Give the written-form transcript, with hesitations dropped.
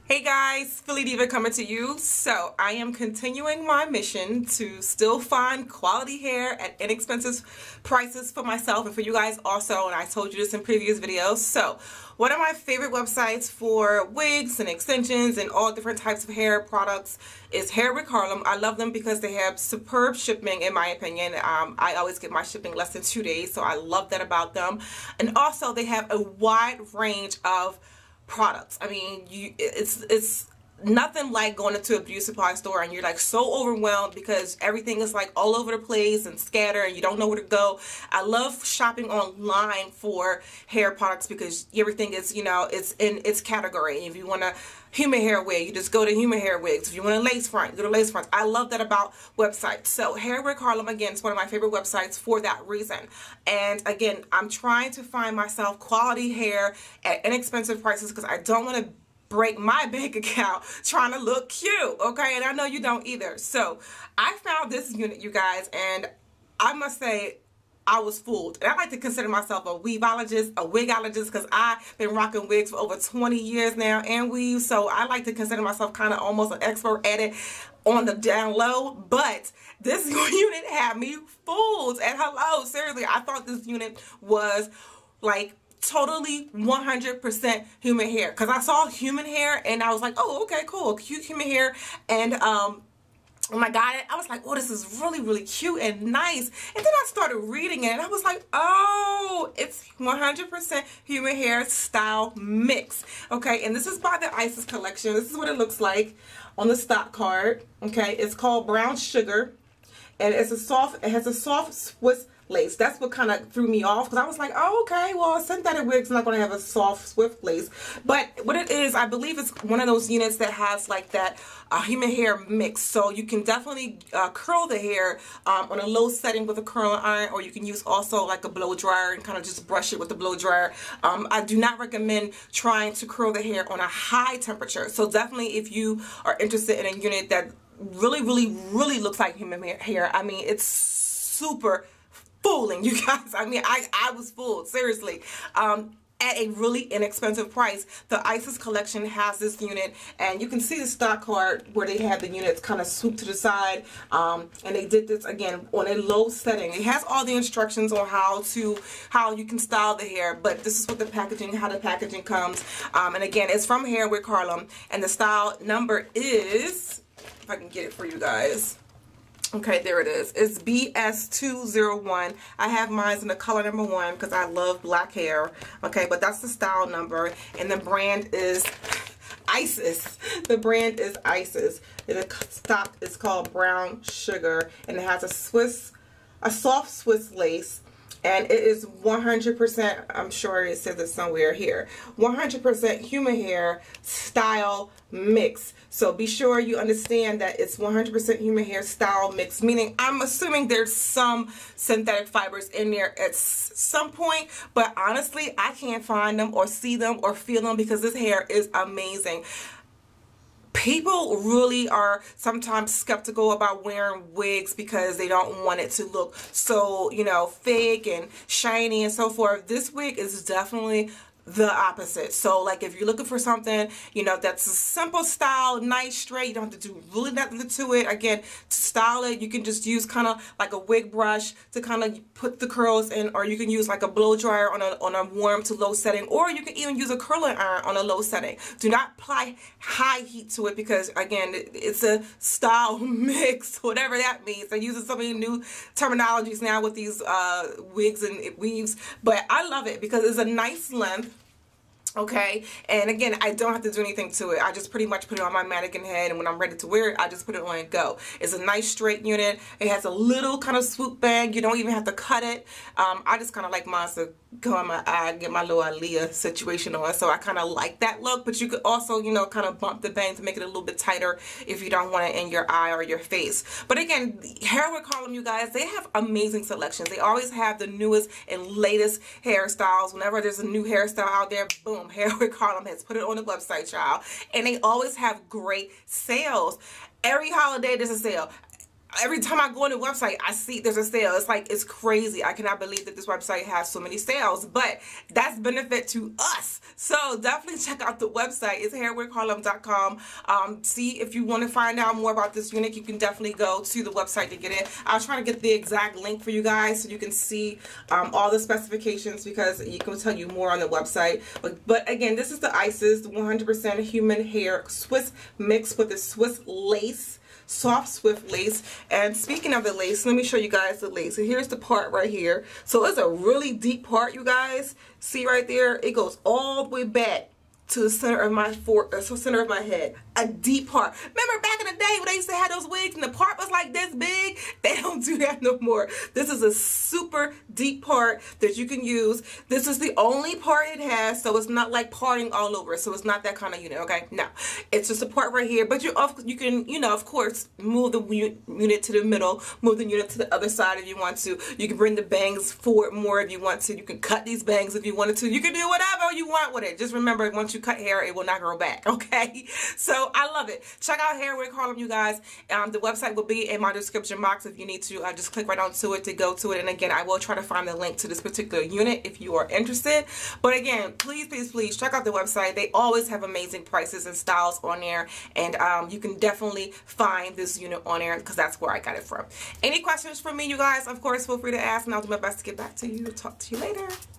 Hey guys, Philly Diva coming to you. So I am continuing my mission to still find quality hair at inexpensive prices for myself and for you guys also, and I told you this in previous videos. So one of my favorite websites for wigs and extensions and all different types of hair products is Hair with Harlem. I love them because they have superb shipping, in my opinion. I always get my shipping less than 2 days, so I love that about them. And also they have a wide range of products. I mean, it's nothing like going into a beauty supply store and you're like so overwhelmed because everything is like all over the place and scattered and you don't know where to go. I love shopping online for hair products because everything is, you know, it's in its category. If you want a human hair wig, you just go to human hair wigs. If you want a lace front, you go to lace fronts. I love that about websites. So Hair with Harlem, again, is one of my favorite websites for that reason. And again, I'm trying to find myself quality hair at inexpensive prices because I don't want to break my bank account trying to look cute, okay? And I know you don't either. So I found this unit, you guys, and I must say I was fooled. And I like to consider myself a weavologist, a wigologist, because I've been rocking wigs for over 20 years now and weaves, so I like to consider myself kind of almost an expert at it on the down low. But this unit had me fooled. And hello, seriously, I thought this unit was like totally 100% human hair, because I saw human hair and I was like, oh, okay, cool, cute human hair. And when I got it, I was like, oh, this is really, really cute and nice. And then I started reading it and I was like, oh, it's 100% human hair style mix. Okay, and this is by the Isis collection. This is what it looks like on the stock card. Okay, it's called Brown Sugar, and it has a soft Swiss lace. That's what kind of threw me off, because I was like, oh, okay, well, a synthetic wig's not going to have a soft Swift lace. But what it is, I believe it's one of those units that has like that human hair mix. So you can definitely curl the hair on a low setting with a curling iron, or you can use also like a blow dryer and kind of just brush it with the blow dryer. I do not recommend trying to curl the hair on a high temperature. So definitely, if you are interested in a unit that really, really, really looks like human hair, I mean, it's super fooling, you guys. I mean, I was fooled, seriously. At a really inexpensive price. The Isis collection has this unit, and you can see the stock card where they have the units kind of swooped to the side, and they did this again on a low setting. It has all the instructions on how you can style the hair, but this is what how the packaging comes. And again, it's from Hair with Harlem, and the style number is, if I can get it for you guys. Okay, there it is. It's BS201. I have mine in the color number 1 because I love black hair. Okay, but that's the style number. And the brand is Isis. The brand is Isis. And the stock is called Brown Sugar. And it has a soft Swiss lace. And it is 100%, I'm sure it says it somewhere here, 100% human hair style mix. So be sure you understand that it's 100% human hair style mix, meaning I'm assuming there's some synthetic fibers in there at some point, but honestly, I can't find them or see them or feel them because this hair is amazing. People really are sometimes skeptical about wearing wigs because they don't want it to look so, you know, fake and shiny and so forth. This wig is definitely the opposite. So like if you're looking for something, you know, that's a simple style, nice, straight, you don't have to do really nothing to it. Again, to style it, you can just use kind of like a wig brush to kind of put the curls in, or you can use like a blow dryer on a warm to low setting, or you can even use a curling iron on a low setting. Do not apply high heat to it because again, it's a style mix, whatever that means. They're using so many new terminologies now with these wigs and weaves, but I love it because it's a nice length. Okay, and again, I don't have to do anything to it. I just pretty much put it on my mannequin head, and when I'm ready to wear it, I just put it on and go. It's a nice straight unit. It has a little kind of swoop bag. You don't even have to cut it. I just kind of like mine to go on my eye, get my little Aaliyah situation on, so I kind of like that look. But you could also, you know, kind of bump the bang to make it a little bit tighter if you don't want it in your eye or your face. But again, Hair with Harlem, you guys, they have amazing selections. They always have the newest and latest hairstyles. Whenever there's a new hairstyle out there, boom, Hair with Harlem has put it on the website, y'all. And they always have great sales. Every holiday there's a sale. every time I go on the website, I see there's a sale. It's like, it's crazy. I cannot believe that this website has so many sales, but that's benefit to us. So definitely check out the website. It's hairwithharlem.com. See if you want to find out more about this unit, you can definitely go to the website to get it. I'll try to get the exact link for you guys so you can see all the specifications, because it can tell you more on the website. But again, this is the Isis 100% human hair Swiss mix with the Swiss lace. Soft Swiss lace. And speaking of the lace, let me show you guys the lace. So here's the part right here. So it's a really deep part, you guys. See right there? It goes all the way back to the center of my center of my head. A deep part. Remember back in the day when they used to have those wigs and the part was like this big? They don't do that no more. This is a super deep part that you can use. This is the only part it has, so it's not like parting all over. So it's not that kind of unit, okay? No. It's just a part right here, but you can, you know, of course, move the unit to the middle, move the unit to the other side if you want to. You can bring the bangs forward more if you want to. You can cut these bangs if you wanted to. You can do whatever you want with it. Just remember, once you cut hair, it will not grow back, okay? So I love it. Check out Hair with Harlem, you guys. The website will be in my description box if you need to. Just click right onto it to go to it. And again, I will try to find the link to this particular unit if you are interested. But again, please, please, please check out the website. They always have amazing prices and styles on there. And you can definitely find this unit on there because that's where I got it from. Any questions from me, you guys, of course, feel free to ask and I'll do my best to get back to you. Talk to you later.